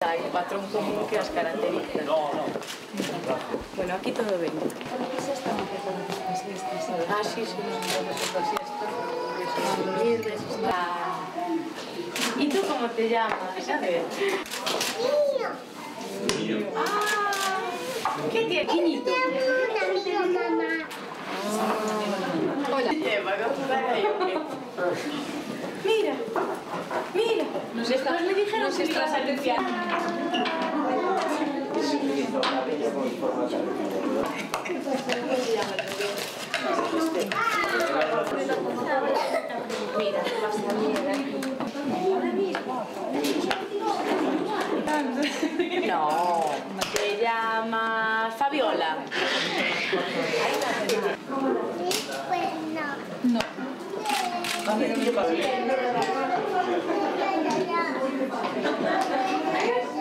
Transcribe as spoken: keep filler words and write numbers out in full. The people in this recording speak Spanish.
Hay un patrón común que las caracteriza. Bueno, aquí todo bien. Ah, sí, sí, ¿y tú cómo te llamas? A ver. Niño. Ah, ¿qué tienes, niñito? Un amigo, mamá. Hola. Mira, mira. Nos estás, le dijeron nos que estás anunciando. Mira, vas a mirar aquí. Ahora mismo. No, te llamas Fabiola. Pues no. No. A ver, ¿qué pasa?